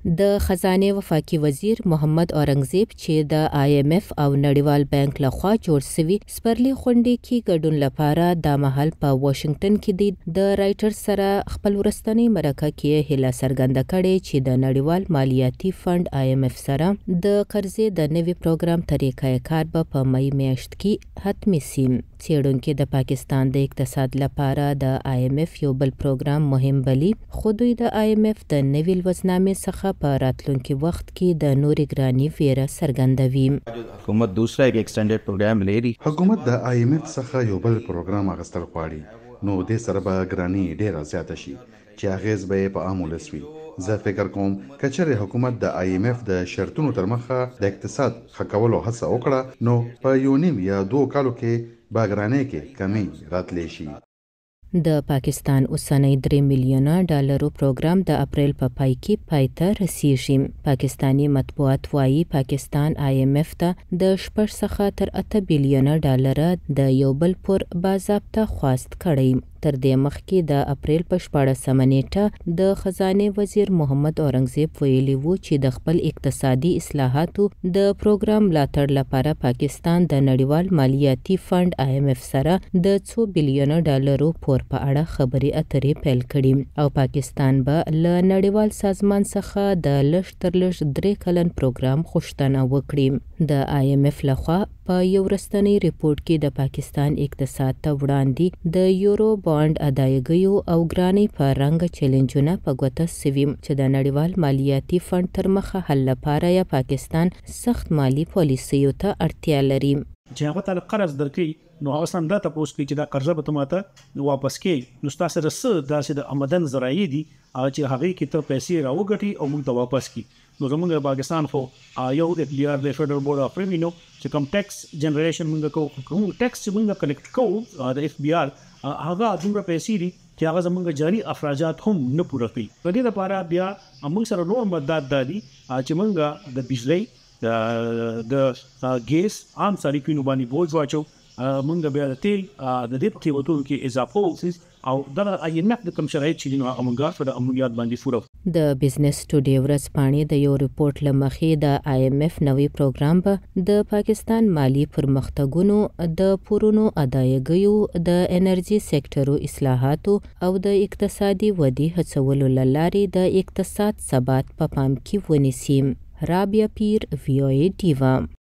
د خزانه وفاقي وزیر محمد اورنګزیب چې د IMF او نړیوال بانک لخوا جوړ شوی سپرلی غونډې کې ګډون لپاره د مهال په واشنگټن کې د رائټرز سره خپل ورستنی مرکه کې هله څرګنده کړې چې د نړیوال مالیاتي فند IMF سره د قرضې د نوي پروګرام طریقې کار په مې میاشت کې حتمی سیم څېړونکو د پاکستان د اقتصاد لپاره د IMF یو بل پروګرام مهم بلی خو دوی د IMF د نوي لوزنامې څخه په راتلونکي وخت کې د نورې ګرانی ویره څرګندوي. حکومت دوسرا یک ایکسټینډډ پروګرام لري. حکومت د IMF څخه یو بل پروګرام اغستل غواړي نو د سره به ګرانی ډیره زیاته شي چې اغیز به په عام ولس وي. زه فکر کوم کچره حکومت د IMF د شرطونو تر مخه د اقتصاد ښه کولو هڅه وکړه نو په یو نیم یا 2 کالو کې باګرانه کې کمی راتلی شي. د پاکستان اوسنی $3 میلیونه پروګرام د اپریل په پای کې پای ته رسیږي. پاکستانی مطبوعات وايي پاکستان IMF ته د 6 څخه تر 8 بلیونه د یو بل پر باضابطه خواست کړی. تر دې مخکې د اپریل په 14 نیټه د خزانه وزیر محمد اورنګزیب ویلي وو چې د خپل اقتصادي اصلاحاتو د پروګرام ملاتړ لپاره پاکستان د نړیوال مالیاتي فند IMF سره د $2 بلیونه پور په اړه خبرې اترې پیل کړي او پاکستان به له نړیوال سازمان څخه د لږ تر لږ 3 کلن پروګرام غوښتنه وکړي. د IMF لخوا په یو رستنی ریپورت کې د پاکستان اقتصاد ته وړاندې د یورو باند ادایګیو او ګرانی په رنګ چیلنجونه په ګوته سوي چې د نړیوال مالیاتي فند تر مخه حل لپاره یا پاکستان سخت مالی پالیسیو ته اړتیا لري. چې هغه ته قرض درکې نو هغه سم دا تاسو کې چې دا قرضه به تماته واپس کې نو تاسو سره داسې د آمدن ذرایع دي چې هغه کې ته پیسې راوګټي او موږ ته واپس کی. نو زموږ پاکستان خو یو د فدرال بورډ اف ریوینیو چې کوم ټیکس جنریشن موږ کوم ټیکس چې موږ کلیکټ کوو د FBR هغه دومره پیسې دي چې هغه زموږ جاري اخراجات هم نه پوره کوي. په دې لپاره بیا موږ سره نور مدد دي چې موږ د بجلی د ګیس عام صارفینو باندې بوج واچو موږ بیا د تیل د دې په قیمتونو کې اضافه وکړو او دا IMF د کوم شرایط چې نو موږ په امنیت باندې فورو. د بزنس ټوډے ورځپاڼې د یو ریپورت لمخې د IMF نوی پروګرام به د پاکستان مالی پرمختګونو د پورونو ادایګیو د انرژي سکتورو اصلاحاتو او د اقتصادي ودې هڅولو لارې د اقتصاد ثبات په پام کې ونیسي. رابعه پیر VOA ډیوا.